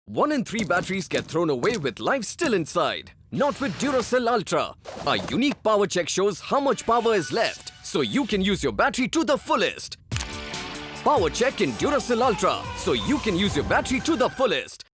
1 in 3 batteries get thrown away with life still inside. Not with Duracell Ultra. Our unique power check shows how much power is left, so you can use your battery to the fullest. Power check in Duracell Ultra, so you can use your battery to the fullest.